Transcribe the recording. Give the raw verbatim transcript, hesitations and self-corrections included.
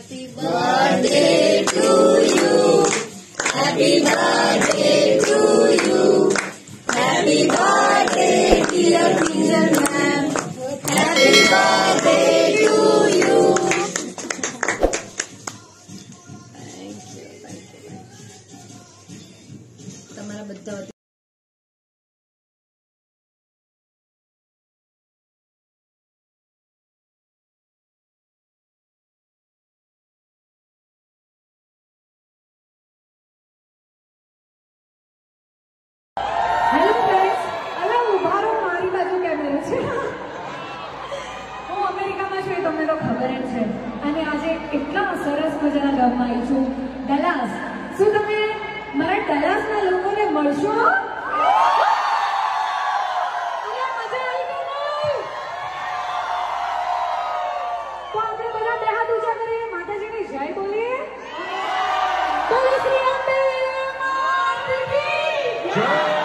Happy birthday to you. Happy birthday to you. Happy birthday, dear Kinjal ma'am. Happy birthday to you. Thank you, thank you. તમારા બધા hello friends, અલા ઉભા રહો, મારી બાજુ કેમેરો છે. હું અમેરિકામાં છું એ તમને તો ખબર જ છે. અને આજે એટલા સરસ મજાના ગામમાં આવી છું, ડલાસ. શું તમે મારા ડલાસના લોકોને મળશો? મજા આવી કે નહીં? તો આપણે બધા બે હાથ ઊંચા કરીએ, માતાજીની જય બોલીએ. બોલો શ્રી અંબે માતા કી જય.